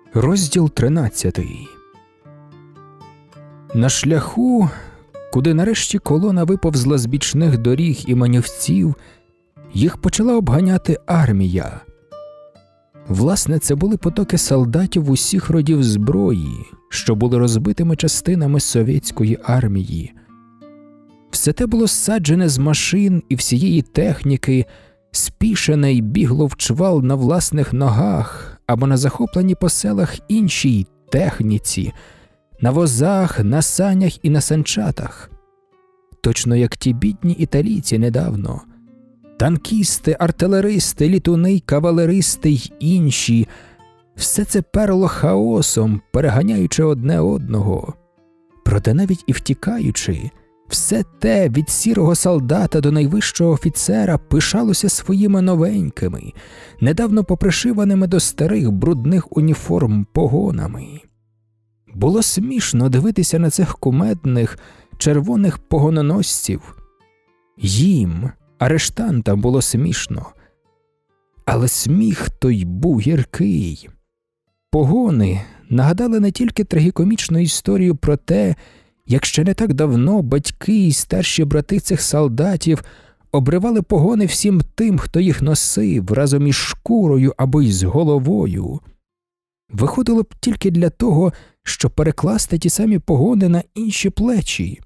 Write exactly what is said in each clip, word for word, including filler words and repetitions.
Розділ тринадцятий. На шляху, куди нарешті колона виповзла з бічних доріг і манівців, їх почала обганяти армія. Власне, це були потоки солдатів усіх родів зброї, що були розбитими частинами совєтської армії. Все те було зсаджене з машин і всієї техніки, спішене й бігло в чвал на власних ногах або на захопленій по селах іншій техніці, на возах, на санях і на санчатах. Точно як ті бідні італійці недавно. Танкісти, артилеристи, літуни й кавалеристи й інші – все це перло хаосом, переганяючи одне одного. Проте навіть і втікаючи, все те від сірого солдата до найвищого офіцера пишалося своїми новенькими, недавно попришиваними до старих брудних уніформ погонами. Було смішно дивитися на цих кумедних, червоних погононосців. Їм, арештантам, було смішно. Але сміх той був гіркий. Погони нагадали не тільки трагікомічну історію про те, як ще не так давно батьки і старші брати цих солдатів обривали погони всім тим, хто їх носив, разом із шкурою або із головою. Виходило б тільки для того, щоб перекласти ті самі погони на інші плечі.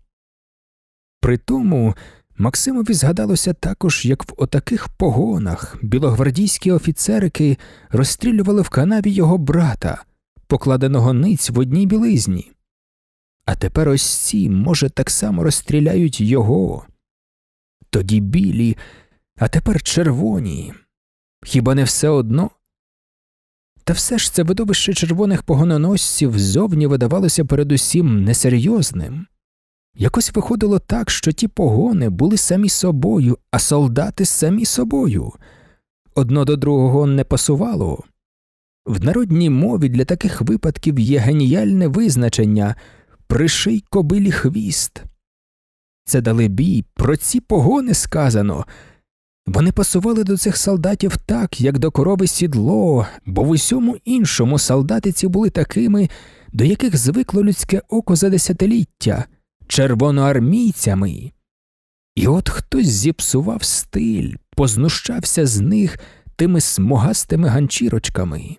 Притому Максимові згадалося також, як в отаких погонах білогвардійські офіцерики розстрілювали в канаві його брата, покладеного ниць в одній білизні. А тепер ось ці, може, так само розстріляють його. Тоді білі, а тепер червоні. Хіба не все одно? Та все ж це видовище червоних погононосців ззовні видавалося передусім несерйозним. Якось виходило так, що ті погони були самі собою, а солдати самі собою. Одно до другого не пасувало. В народній мові для таких випадків є геніальне визначення «приший кобилі хвіст». Це далебі, про ці погони сказано. Вони пасували до цих солдатів так, як до корови сідло, бо в усьому іншому солдати ці були такими, до яких звикло людське око за десятиліття – червоноармійцями. І от хтось зіпсував стиль, познущався з них тими смугастими ганчірочками.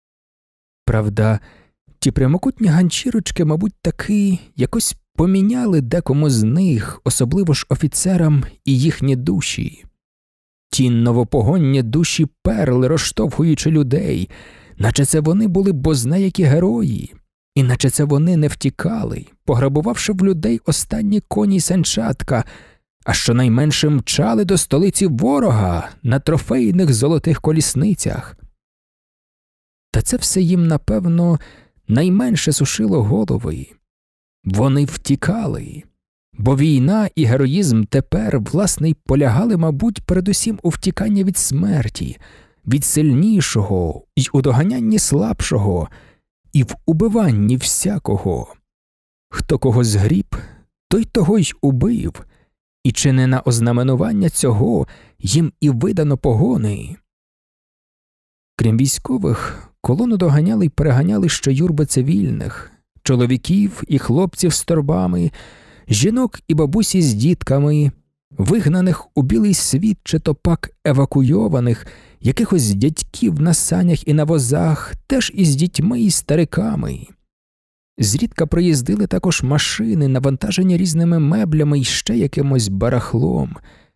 Правда, ті прямокутні ганчірочки, мабуть, таки якось поміняли декому з них, особливо ж офіцерам, і їхні душі. Ті новопогонні душі перли, розштовхуючи людей, наче це вони були бозна-які герої, і наче це вони не втікали, пограбувавши в людей останні коні й санчатка, а щонайменше мчали до столиці ворога на трофейних золотих колісницях. Та це все їм, напевно, найменше сушило голови. Вони втікали, бо війна і героїзм тепер, власне, й полягали, мабуть, передусім у втіканні від смерті, від сильнішого й у доганянні слабшого, і в убиванні всякого. Хто кого згріб, той того й убив, і чи не на ознаменування цього їм і видано погони. Крім військових, колону доганяли й переганяли ще юрби цивільних, чоловіків і хлопців з торбами, жінок і бабусі з дітками, вигнаних у білий світ чи то пак евакуйованих, якихось дядьків на санях і на возах, теж із дітьми і стариками. Зрідка приїздили також машини, навантажені різними меблями і ще якимось барахлом.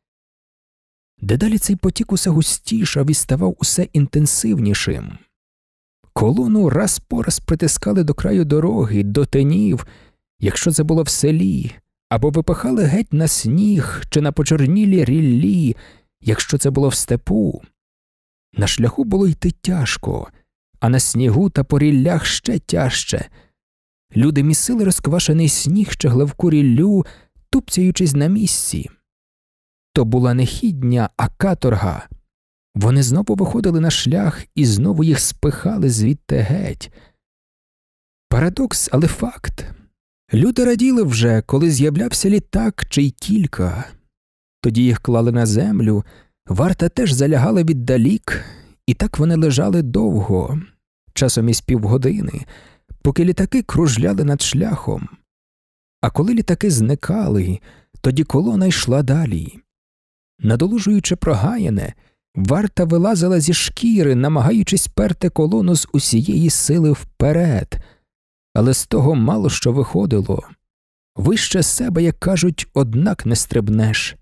Дедалі цей потік усе густішав і ставав усе інтенсивнішим. Колону раз по раз притискали до краю дороги, до тинів, якщо це було в селі, або випихали геть на сніг чи на почорнілі ріллі, якщо це було в степу. На шляху було йти тяжко, а на снігу та по ріллях ще тяжче. Люди місили розквашений сніг чи гливку ріллю, тупцяючись на місці. То була не хідня, а каторга. Вони знову виходили на шлях і знову їх спихали звідти геть. Парадокс, але факт. Люди раділи вже, коли з'являвся літак чи й кілька. Тоді їх клали на землю, варта теж залягала віддалік, і так вони лежали довго, часом із півгодини, поки літаки кружляли над шляхом. А коли літаки зникали, тоді колона йшла далі. Надолужуючи прогаяне, варта вилазила зі шкіри, намагаючись перти колону з усієї сили вперед, але з того мало що виходило. Вище себе, як кажуть, однак не стрибнеш.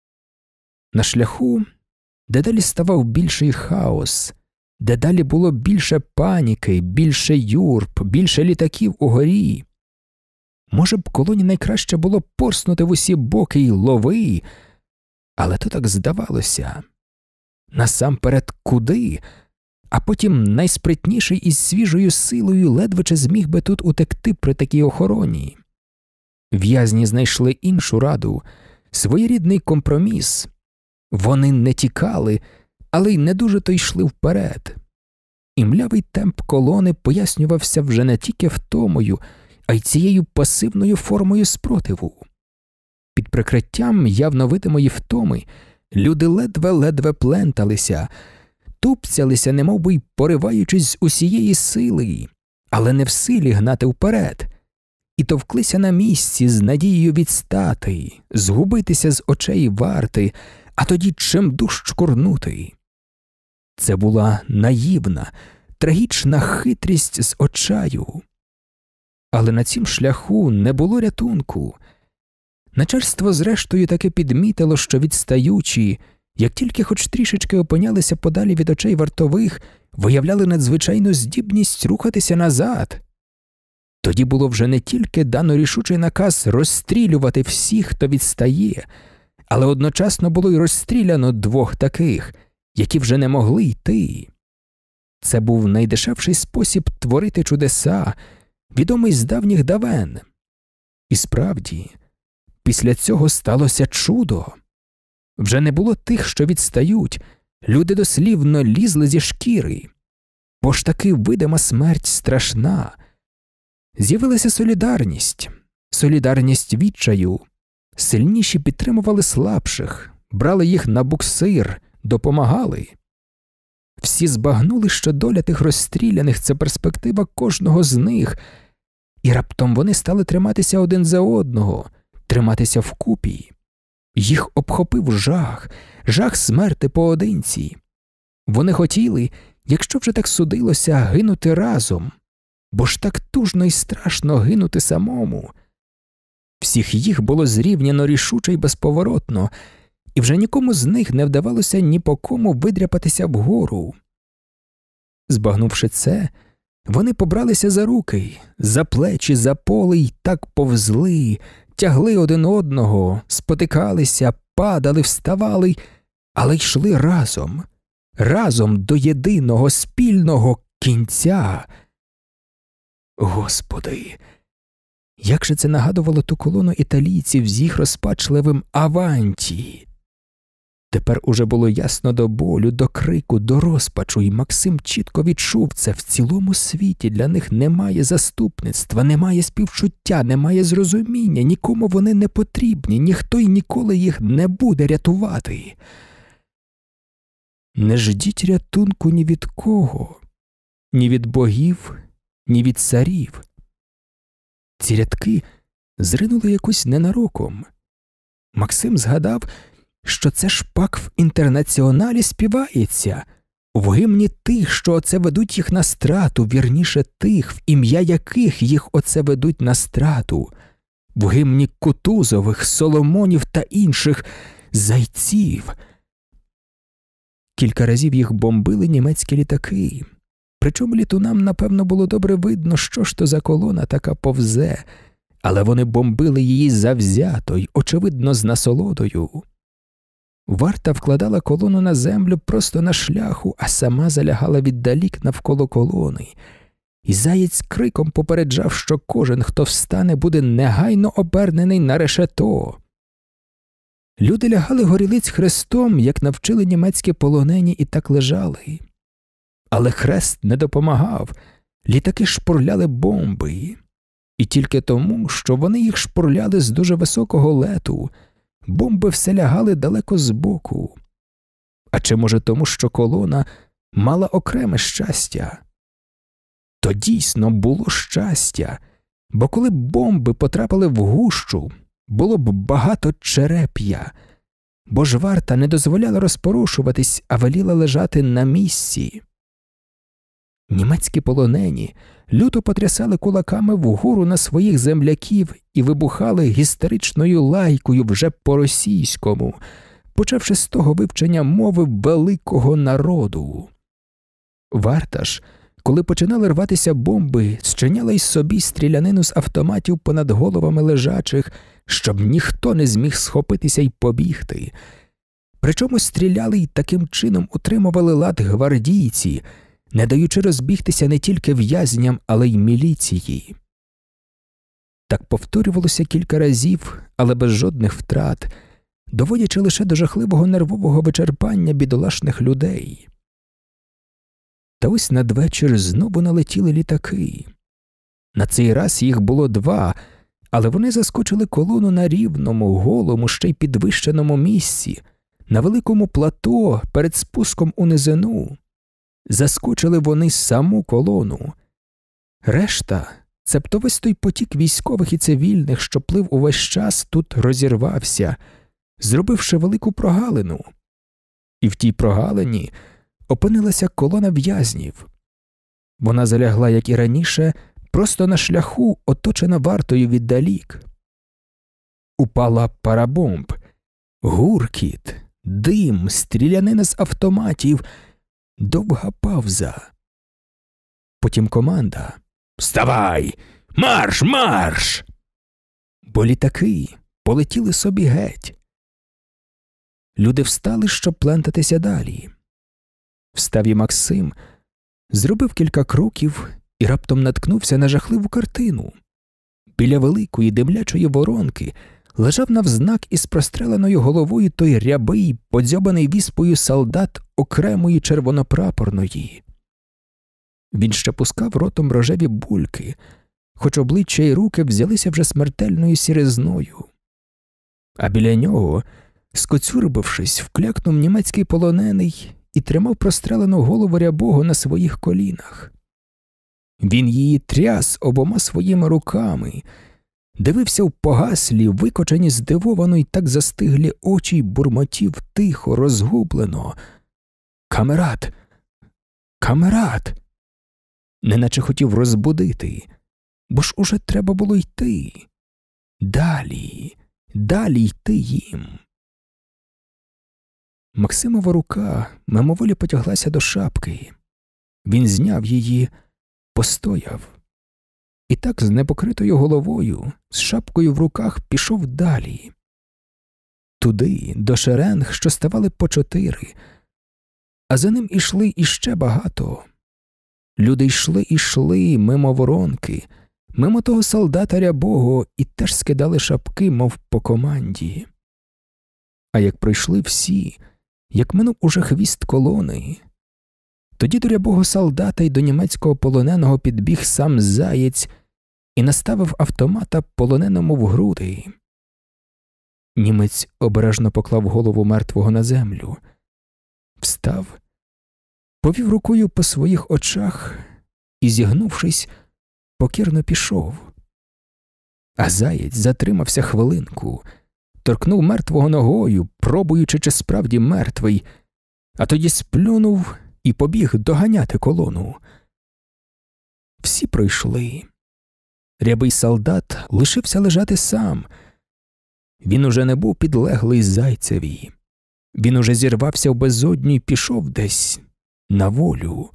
На шляху дедалі ставав більший хаос, дедалі було більше паніки, більше юрб, більше літаків угорі. Може б, колоні найкраще було порснути в усі боки й лови, але то так здавалося. Насамперед куди, а потім найспритніший із свіжою силою ледве чи зміг би тут утекти при такій охороні. В'язні знайшли іншу раду, своєрідний компроміс. Вони не тікали, але й не дуже то йшли вперед. І млявий темп колони пояснювався вже не тільки втомою, а й цією пасивною формою спротиву. Під прикриттям явно видимої втоми люди ледве-ледве пленталися, тупцялися, немовби й пориваючись з усієї сили, але не в силі гнати вперед, і товклися на місці з надією відстати, згубитися з очей варти, а тоді чимдуж чкурнути. Це була наївна, трагічна хитрість з очаю. Але на цім шляху не було рятунку. Начальство зрештою таки підмітило, що відстаючі, як тільки хоч трішечки опинялися подалі від очей вартових, виявляли надзвичайну здібність рухатися назад. Тоді було вже не тільки дано рішучий наказ розстрілювати всіх, хто відстає, але одночасно було й розстріляно двох таких, які вже не могли йти. Це був найдешевший спосіб творити чудеса, відомий з давніх давен. І справді, після цього сталося чудо. Вже не було тих, що відстають, люди дослівно лізли зі шкіри, бо ж таки видима смерть страшна. З'явилася солідарність, солідарність відчаю. Сильніші підтримували слабших, брали їх на буксир, допомагали. Всі збагнули, що доля тих розстріляних – це перспектива кожного з них, і раптом вони стали триматися один за одного, триматися вкупі. Їх обхопив жах, жах смерти поодинці. Вони хотіли, якщо вже так судилося, гинути разом, бо ж так тужно і страшно гинути самому. Всіх їх було зрівняно рішуче й безповоротно, і вже нікому з них не вдавалося ні по кому видряпатися вгору. Збагнувши це, вони побралися за руки, за плечі, за поли й так повзли, тягли один одного, спотикалися, падали, вставали, але йшли разом, разом до єдиного спільного кінця. Господи! Як же це нагадувало ту колону італійців з їх розпачливим «Аванті!». Тепер уже було ясно до болю, до крику, до розпачу, і Максим чітко відчув це. В цілому світі для них немає заступництва, немає співчуття, немає зрозуміння, нікому вони не потрібні, ніхто й ніколи їх не буде рятувати. Не ждіть рятунку ні від кого, ні від богів, ні від царів. Ці рядки зринули якось ненароком. Максим згадав, що це ж пак в «Інтернаціоналі» співається, в гімні тих, що оце ведуть їх на страту, вірніше тих, в ім'я яких їх оце ведуть на страту, в гімні Кутузових, Соломонів та інших зайців. Кілька разів їх бомбили німецькі літаки. Причому літунам, напевно, було добре видно, що ж то за колона така повзе, але вони бомбили її завзято й, очевидно, з насолодою. Варта вкладала колону на землю просто на шляху, а сама залягала віддалік навколо колони. І заєць криком попереджав, що кожен, хто встане, буде негайно обернений на решето. Люди лягали горілиць хрестом, як навчили німецькі полонені, і так лежали. Але хрест не допомагав, літаки шпурляли бомби. І тільки тому, що вони їх шпурляли з дуже високого лету, бомби все лягали далеко збоку. А чи може тому, що колона мала окреме щастя? То дійсно було щастя, бо коли б бомби потрапили в гущу, було б багато череп'я, бо ж варта не дозволяла розпорошуватись, а веліла лежати на місці. Німецькі полонені люто потрясали кулаками вгору на своїх земляків і вибухали гістеричною лайкою вже по-російському, почавши з того вивчення мови великого народу. Варта ж, коли починали рватися бомби, зчиняла й собі стрілянину з автоматів понад головами лежачих, щоб ніхто не зміг схопитися й побігти. Причому стріляли й таким чином утримували лад гвардійці, не даючи розбігтися не тільки в'язням, але й міліції. Так повторювалося кілька разів, але без жодних втрат, доводячи лише до жахливого нервового вичерпання бідолашних людей. Та ось надвечір знову налетіли літаки. На цей раз їх було два, але вони заскочили колону на рівному, голому, ще й підвищеному місці, на великому плато перед спуском у низину. Заскочили вони саму колону. Решта, цебто весь той потік військових і цивільних, що плив увесь час, тут розірвався, зробивши велику прогалину. І в тій прогалині опинилася колона в'язнів. Вона залягла, як і раніше, просто на шляху, оточена вартою віддалік. Упала пара бомб, гуркіт, дим, стрілянина з автоматів, довга павза. Потім команда: «Вставай! Марш, марш!» Бо літаки полетіли собі геть. Люди встали, щоб плентатися далі. Встав і Максим, зробив кілька кроків і раптом наткнувся на жахливу картину. Біля великої димлячої воронки лежав навзнак із простреленою головою той рябий, подзьобаний віспою солдат окремої червонопрапорної. Він ще пускав ротом рожеві бульки, хоч обличчя й руки взялися вже смертельною сіризною. А біля нього, скоцюрбившись, вклякнув німецький полонений і тримав прострелену голову рябого на своїх колінах. Він її тряс обома своїми руками, дивився в погаслі, викочені здивовано й так застиглі очі й бурмотів тихо, розгублено: «Камерат! Камерат!» Неначе хотів розбудити, бо ж уже треба було йти. Далі, далі йти їм. Максимова рука мимоволі потяглася до шапки. Він зняв її, постояв. І так з непокритою головою, з шапкою в руках пішов далі. Туди, до шеренг, що ставали по чотири. А за ним ішли іще багато. Люди йшли і йшли мимо воронки, мимо того солдата рябого і теж скидали шапки, мов по команді. А як пройшли всі, як минув уже хвіст колони, тоді до рябого солдата й до німецького полоненого підбіг сам заєць і наставив автомата полоненому в груди. Німець обережно поклав голову мертвого на землю, встав, повів рукою по своїх очах і, зігнувшись, покірно пішов. А заєць затримався хвилинку, торкнув мертвого ногою, пробуючи, чи справді мертвий, а тоді сплюнув і побіг доганяти колону. Всі пройшли. Рябий солдат лишився лежати сам. Він уже не був підлеглий зайцеві. Він уже зірвався в безодню й пішов десь на волю.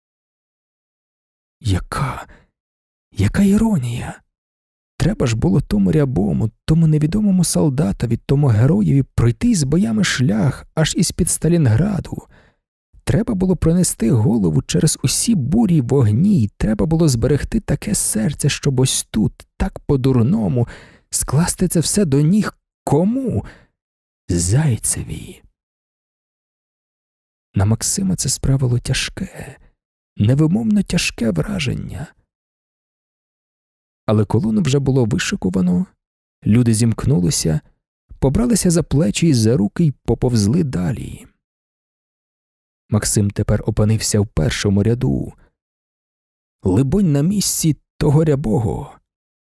Яка, яка іронія! Треба ж було тому рябому, тому невідомому солдатові, тому героєві пройти з боями шлях аж із-під Сталінграду. Треба було пронести голову через усі бурі й вогні, й треба було зберегти таке серце, щоб ось тут, так по-дурному, скласти це все до ніг кому? Зайцеві. На Максима це справило тяжке, невимовно тяжке враження. Але колону вже було вишикувано, люди зімкнулися, побралися за плечі й за руки й поповзли далі. Максим тепер опинився в першому ряду. либонь, на місці того рябого.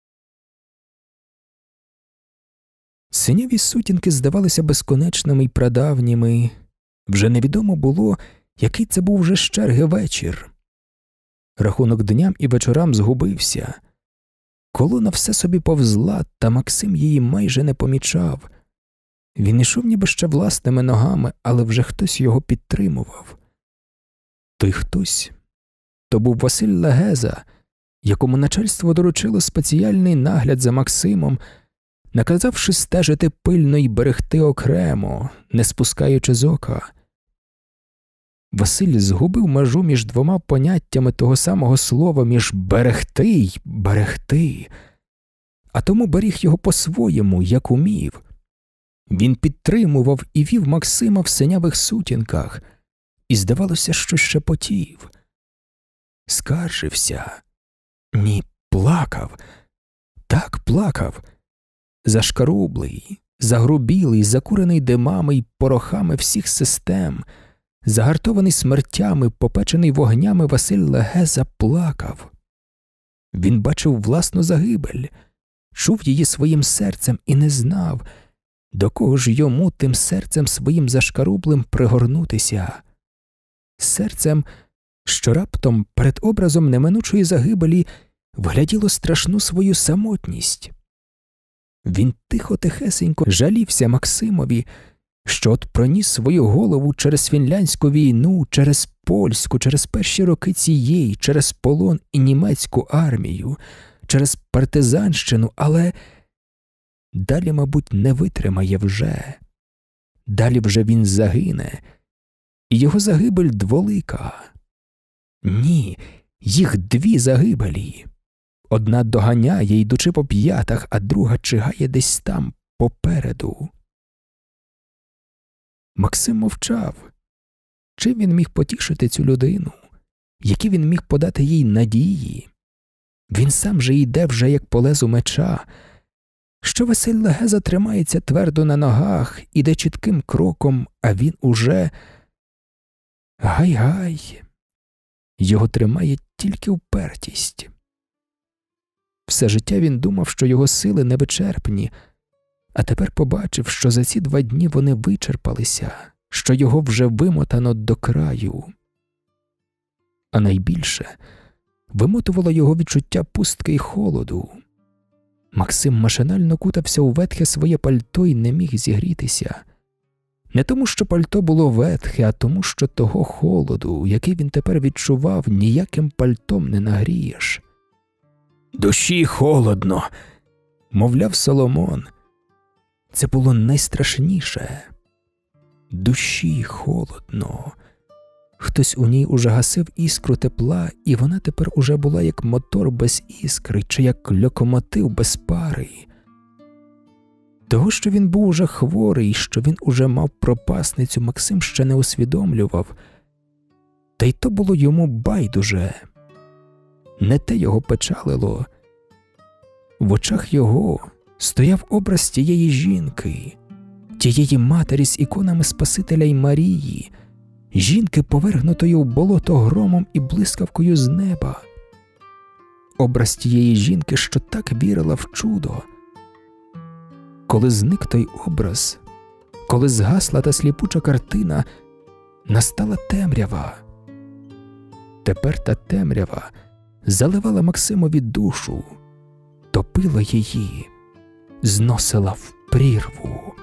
Синяві сутінки здавалися безконечними й прадавніми. Вже невідомо було, який це був вже з черги вечір. Рахунок дням і вечорам згубився. Колона все собі повзла, та Максим її майже не помічав. Він ішов ніби ще власними ногами, але вже хтось його підтримував. Той хтось – то був Василь Легеза, якому начальство доручило спеціальний нагляд за Максимом, наказавши стежити пильно й берегти окремо, не спускаючи з ока. Василь згубив межу між двома поняттями того самого слова, між «берегти» й «берегти», а тому беріг його по-своєму, як умів. Він підтримував і вів Максима в синявих сутінках, і, здавалося, що шепотів. Скаржився. Ні, плакав. Так плакав. Зашкарублий, загрубілий, закурений димами й порохами всіх систем, загартований смертями, попечений вогнями, Василь Легеза плакав. Він бачив власну загибель, чув її своїм серцем і не знав, до кого ж йому тим серцем своїм зашкарублим пригорнутися. Серцем, що раптом перед образом неминучої загибелі вгляділо страшну свою самотність. Він тихо-тихесенько жалівся Максимові, що от проніс свою голову через фінляндську війну, через польську, через перші роки цієї, через полон і німецьку армію, через партизанщину, але далі, мабуть, не витримає вже. Далі вже він загине, і його загибель дволика. Ні, їх дві загибелі. Одна доганяє, йдучи по п'ятах, а друга чигає десь там, попереду. Максим мовчав. Чим він міг потішити цю людину? Які він міг подати їй надії? Він сам же йде вже як по лезу меча. Що Василь Легеза тримається твердо на ногах, іде чітким кроком, а він уже... Гай-гай. Його тримає тільки впертість. Все життя він думав, що його сили невичерпні, а тепер побачив, що за ці два дні вони вичерпалися, що його вже вимотано до краю. А найбільше вимотувало його відчуття пустки й холоду. Максим машинально кутався у ветхе своє пальто й не міг зігрітися. Не тому, що пальто було ветхе, а тому, що того холоду, який він тепер відчував, ніяким пальтом не нагрієш. «Душі холодно», – мовляв Соломон. Це було найстрашніше. Душі холодно. Хтось у ній уже гасив іскру тепла, і вона тепер уже була як мотор без іскри, чи як локомотив без пари. Того, що він був уже хворий, що він уже мав пропасницю, Максим ще не усвідомлював. Та й то було йому байдуже. Не те його печалило. В очах його стояв образ тієї жінки, тієї матері з іконами Спасителя й Марії, жінки, повергнутої в болото громом і блискавкою з неба. Образ тієї жінки, що так вірила в чудо. Коли зник той образ, коли згасла та сліпуча картина, настала темрява. Тепер та темрява заливала Максимові душу, топила її, зносила в прірву.